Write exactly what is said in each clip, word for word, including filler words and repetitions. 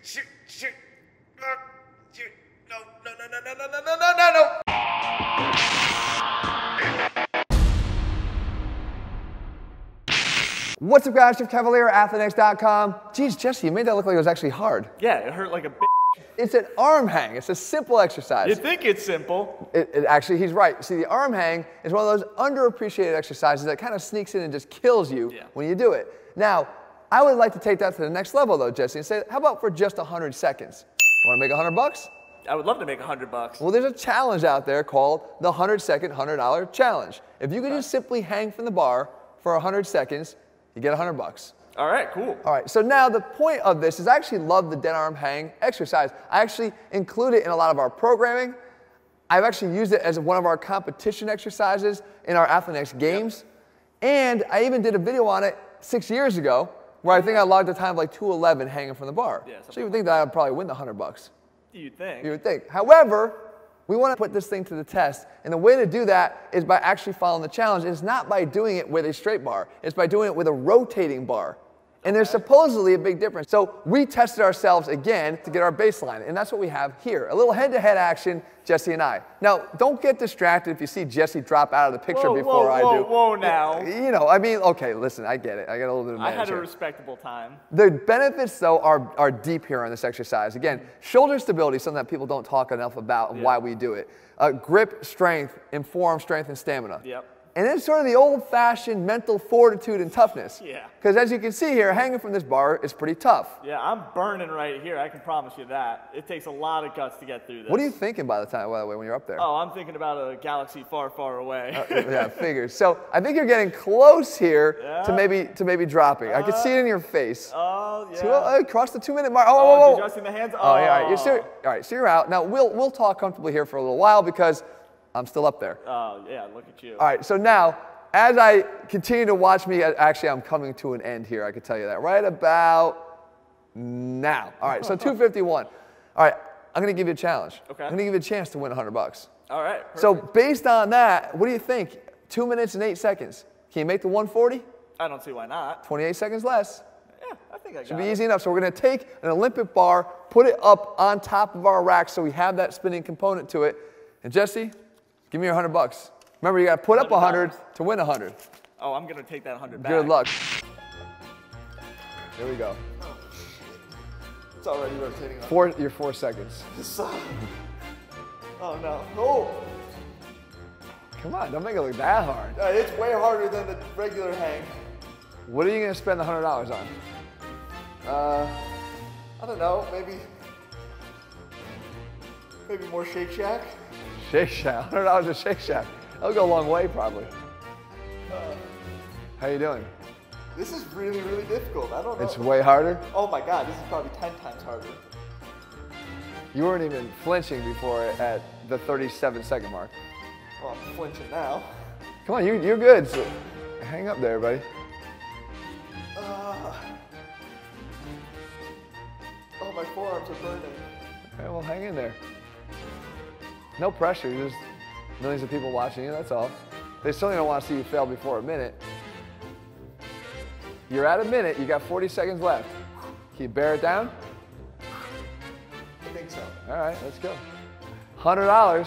shoot, shoot, uh, shoot. No, no, no, no, no, no, no, no, no, no. What's up, guys? Jeff Cavalier, athlete X dot com. Geez, Jesse, you made that look like it was actually hard. Yeah, it hurt like a bitch. It's an arm hang. It's a simple exercise. You think it's simple. It, it actually, he's right. See, the arm hang is one of those underappreciated exercises that kind of sneaks in and just kills you yeah. when you do it. Now, I would like to take that to the next level, though, Jesse, and say, how about for just one hundred seconds? Want to make one hundred bucks? I would love to make one hundred bucks. Well, there's a challenge out there called the one hundred second, one hundred dollar challenge. If you could okay. just simply hang from the bar for one hundred seconds, you get one hundred bucks. All right, cool. All right, so now the point of this is I actually love the dead arm hang exercise. I actually include it in a lot of our programming. I've actually used it as one of our competition exercises in our ATHLEAN-X games. Yep. And I even did a video on it six years ago where I think I logged a time of like two eleven hanging from the bar. Yeah, so you would think that I would probably win the one hundred bucks. You'd think. You would think. However, we want to put this thing to the test, and the way to do that is by actually following the challenge. It's not by doing it with a straight bar. It's by doing it with a rotating bar. And there's supposedly a big difference. So we tested ourselves again to get our baseline, and that's what we have here. A little head-to-head action, Jesse and I. Now, don't get distracted if you see Jesse drop out of the picture whoa, before whoa, I whoa, do. Whoa, now. You know, I mean, okay, listen, I get it. I got a little bit of I had a here. respectable time. The benefits, though, are, are deep here on this exercise. Again, shoulder stability is something that people don't talk enough about and yeah. why we do it. Uh, grip strength and forearm strength and stamina. Yep. And then sort of the old-fashioned mental fortitude and toughness. Yeah. Because as you can see here, hanging from this bar is pretty tough. Yeah, I'm burning right here. I can promise you that. It takes a lot of guts to get through this. What are you thinking by the time, by the way, when you're up there? Oh, I'm thinking about a galaxy far, far away. uh, yeah, figures. So I think you're getting close here yeah. to maybe to maybe dropping. Uh, I can see it in your face. Oh, yeah. So, uh, cross the two-minute mark. Oh, oh, whoa, whoa. adjusting the hands. Oh, oh yeah. All right. You're so, all right. So you're out. Now we'll we'll talk comfortably here for a little while because I'm still up there. Oh yeah. Look at you. All right. So now, as I continue to watch me, actually I'm coming to an end here. I can tell you that right about now. All right. So two fifty-one. All right. I'm going to give you a challenge. Okay. I'm going to give you a chance to win one hundred bucks. All right. Perfect. So based on that, what do you think? Two minutes and eight seconds. Can you make the one forty? I don't see why not. twenty-eight seconds less. Yeah, I think I got it. Should be easy enough. So we're going to take an Olympic bar, put it up on top of our rack so we have that spinning component to it. And Jesse, give me your one hundred bucks. Remember, you got to put up one hundred to win one hundred. Oh, I'm going to take that one hundred back. Good luck. There we go. Oh, it's already rotating. Four, you're four seconds. Oh, no. Oh! Come on, don't make it look that hard. Uh, it's way harder than the regular hang. What are you going to spend the one hundred dollars on? Uh, I don't know. Maybe, maybe more Shake Shack. Shake Shack. one hundred dollars at Shake Shack. That'll go a long way, probably. Uh, How you doing? This is really, really difficult. I don't know. It's way harder? Oh my God, this is probably ten times harder. You weren't even flinching before at the thirty-seven second mark. Well, I'm flinching now. Come on, you, you're good. So hang up there, buddy. Uh, oh, my forearms are burning. Okay, well, hang in there. No pressure, just millions of people watching you, that's all. They certainly don't want to see you fail before a minute. You're at a minute, you got forty seconds left. Can you bear it down? I think so. All right, let's go. one hundred dollars.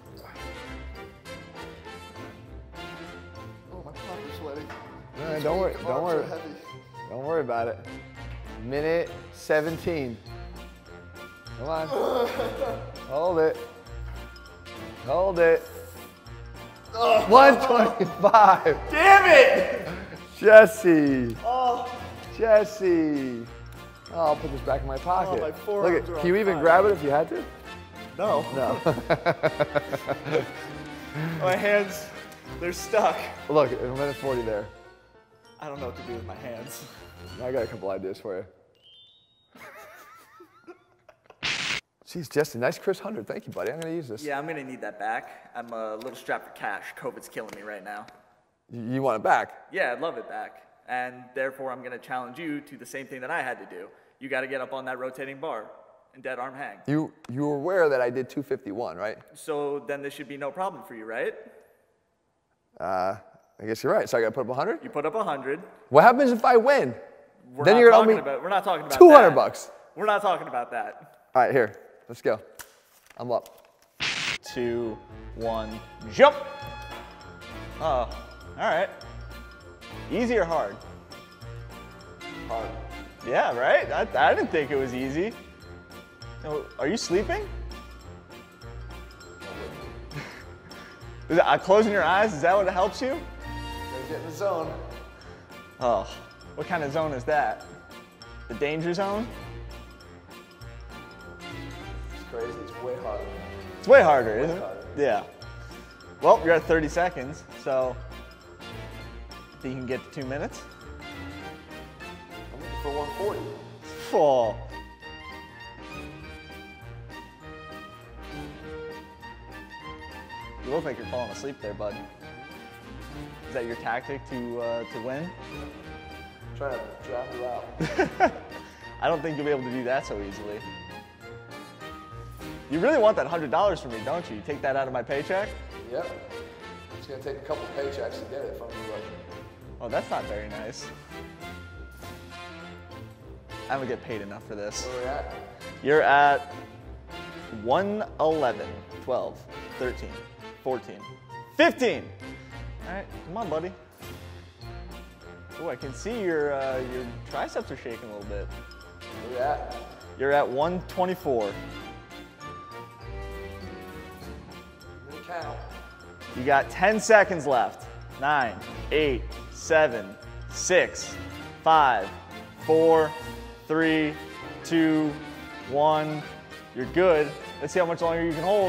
Oh, my palms are sweating. All right, don't worry, don't worry. So Don't worry about it. Minute seventeen. Come on. Hold it. Hold it. Oh. one twenty-five. Damn it! Jesse. Oh. Jesse. Oh, I'll put this back in my pocket. Oh, my forearms Look are at, can you on even fire. grab it if you had to? No. No. My hands, they're stuck. Look, a minute forty there. I don't know what to do with my hands. I got a couple ideas for you. Jeez, Jesse, nice Chris one hundred. Thank you, buddy. I'm going to use this. Yeah, I'm going to need that back. I'm a little strapped for cash. COVID's killing me right now. You want it back? Yeah, I'd love it back. And therefore, I'm going to challenge you to the same thing that I had to do. You got to get up on that rotating bar and dead arm hang. You, you were aware that I did two fifty-one, right? So then this should be no problem for you, right? Uh, I guess you're right. So I got to put up one hundred? You put up one hundred. What happens if I win? We're Then not you're going talking to owe me about, we're not talking about two hundred that. bucks. We're not talking about that. All right, here, let's go. I'm up. Two, one, jump. Oh, all right. Easy or hard? Hard. Yeah, right? I, I didn't think it was easy. Oh, are you sleeping? Is it, uh, closing your eyes, is that what helps you? Gotta get in the zone. Oh, what kind of zone is that? The danger zone? It's crazy, it's way harder. It's way harder, isn't it? harder. Yeah. Well, you're at thirty seconds, so I think you can get to two minutes. I'm looking for one forty. Oh. You look like you're falling asleep there, bud. Is that your tactic to uh, to win? Try to drop you out. I don't think you'll be able to do that so easily. You really want that one hundred dollars from me, don't you? You take that out of my paycheck? Yep. It's gonna take a couple paychecks to get it from you. Oh, that's not very nice. I don't get paid enough for this. Where are we at? You're at one eleven, twelve, thirteen, fourteen, fifteen. All right, come on, buddy. Oh, I can see your uh, your triceps are shaking a little bit. Where are we at? You're at one twenty-four. Let me count. You got ten seconds left. Nine, eight, seven, six, five, four, three, two, one. You're good. Let's see how much longer you can hold.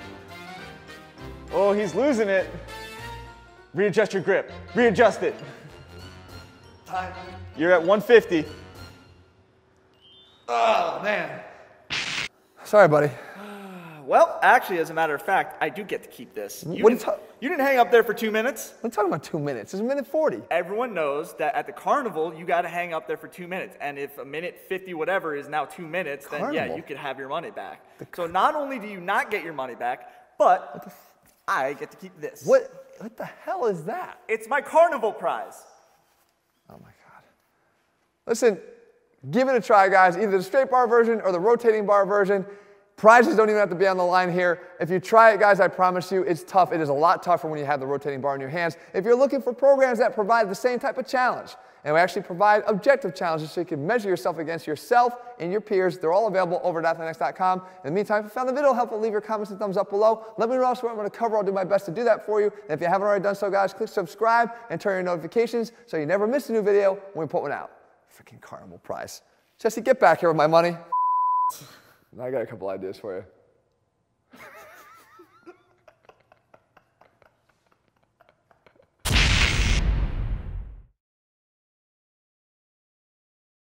Oh, he's losing it. Readjust your grip. Readjust it. Time. You're at one fifty. Oh, man. Sorry, buddy. Well, actually, as a matter of fact, I do get to keep this. You, What are you didn't, ta- you didn't hang up there for two minutes. I'm talking about two minutes. It's a minute forty. Everyone knows that at the carnival, you got to hang up there for two minutes. And if a minute fifty whatever is now two minutes, then yeah, Carnival? you could have your money back. So not only do you not get your money back, but I get to keep this. What, what the hell is that? It's my carnival prize. Oh, my God. Listen, give it a try, guys. Either the straight bar version or the rotating bar version. Prizes don't even have to be on the line here. If you try it, guys, I promise you, it's tough. It is a lot tougher when you have the rotating bar in your hands. If you're looking for programs that provide the same type of challenge, and we actually provide objective challenges so you can measure yourself against yourself and your peers, they're all available over at athlete X dot com. In the meantime, if you found the video helpful, leave your comments and thumbs up below. Let me know else what I'm going to cover. I'll do my best to do that for you. And if you haven't already done so, guys, click subscribe and turn your notifications so you never miss a new video when we put one out. Freaking carnival prize. Jesse, get back here with my money. I got a couple ideas for you.